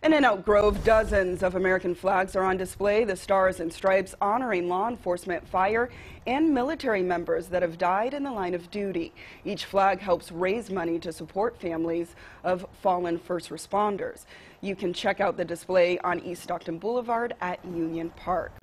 And in Elk Grove, dozens of American flags are on display, the Stars and Stripes honoring law enforcement, fire, and military members that have died in the line of duty. Each flag helps raise money to support families of fallen first responders. You can check out the display on East Stockton Boulevard at Union Park.